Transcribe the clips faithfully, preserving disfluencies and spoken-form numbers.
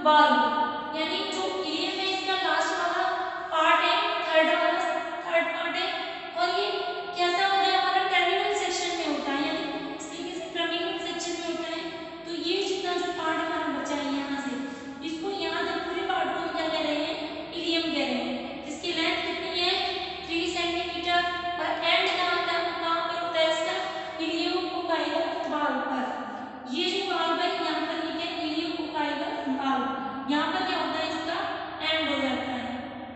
Valve, यानी जो ilium है इसका लास्ट वाला पार्ट है, थर्ड वाला थर्ड पार्ट है, और ये कैसा होता है हमारा टर्मिनल सेक्शन में होता है, यानी इस तरीके से टर्मिनल सेक्शन में होता है। तो ये जितना जो पार्ट हमारा बचा है यहाँ से, इसको यहाँ तक पूरे पार्ट को हम क्या कह रहे हैं, इलियम कह रहे हैं, जिसकी लेंथ कितनी है, थ्री सेंटीमीटर, और एंड कहाँ तक कहाँ पे होता है इसका, इलियोकोकाइलर वाल्व पर। ये जो वाल्व है यहाँ पर लिखे इलियोकोकाइलर वाल्व, यहाँ पर क्या होता है इसका एंड हो जाता है।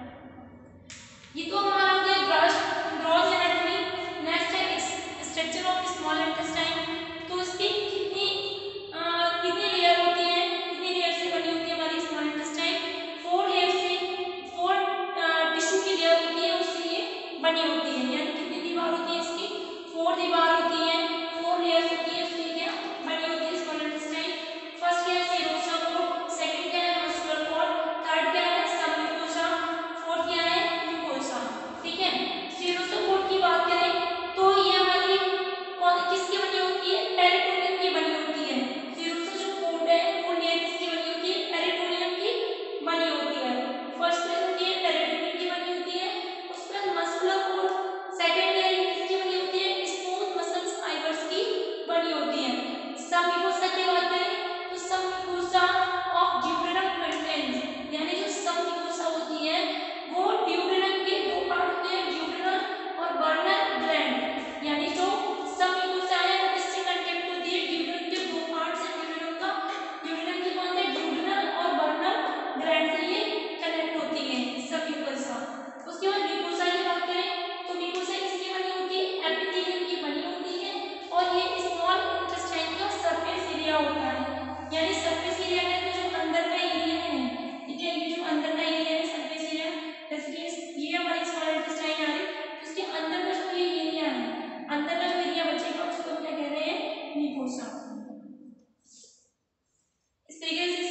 ये तो हमारा हो गया ग्रॉस ग्रॉस एनाटॉमी। नेक्स्ट है स्ट्रक्चर ऑफ स्मॉल इंटेस्टाइन। तो इसकी कितनी अ, कितनी लेयर होती है, कितनी लेयर से बनी होती है हमारी स्मॉल इंटेस्टाइन, फोर लेयर से, फोर टिश्यू की लेयर होती है उससे ये बनी होती है, यानी कितनी दीवार होती है इसकी, फोर दीवार होती है, फोर लेयर्स होती है उससे क्या बनी होती है स्मॉल इंटेस्टाइन। फर्स्ट क्या है सीरोसा कोट, सेकंड क्या है मस्कुलर कोट, थर्ड क्या है सबम्यूकोसा, फोर्थ क्या है म्यूकोसा। ठीक है, सीरोसा कोट की बात करें तो ये हमारी कौन किसकी बनी होती है, पेरिटोनियम की बनी होती है। सीरोसा जो कोट है वो लेयर किसकी बनी होती है, पेरिटोनियम की बनी होती है। फर्स्ट लेयर होती है पेरिटोनियम की बनी होती है, उसके बाद मस्कुलर कोट, सेकंड लेयर किसकी बनी होती है, स्मूथ मसल्स फाइबर्स की बनी होती है। सब म्यूकोसा की बात करें तो सब म्यूकोसा ऑफ ड्यूडेनम कंटेन्स, यानी जो सब म्यूकोसा होती है वो ड्यूडेनम के दो पार्ट होते हैं, ड्यूडेनल और बर्नल ग्लैंड, यानी जो सब म्यूकोसा है वो किससे कंटेक्ट होती है, ड्यूडेनम के दो पार्ट्स हैं ड्यूडेनम का, ड्यूडेनम के कौन से ड्यूडेनल और बर्नल ग्लैंड से ये कनेक्ट होती है सब म्यूकोसा। उसके बाद म्यूकोसा की बात करें तो म्यूकोसा किसकी बनी होती है, एपिथेलियम की बनी होती है, और ये स्मॉल इंटेस्टाइन का सरफेस एरिया होता है, यानी सरफेस एरिया में तो जो अंदर का एरिया है, ठीक है, ये जो अंदर का एरिया है सरफेस एरिया, जैसे कि ये हमारी स्मॉल इंटेस्टाइन आ रही है, उसके अंदर का जो ये एरिया है, अंदर का जो एरिया बचेगा उसको हम क्या कह रहे हैं, म्यूकोसा। इस तरीके से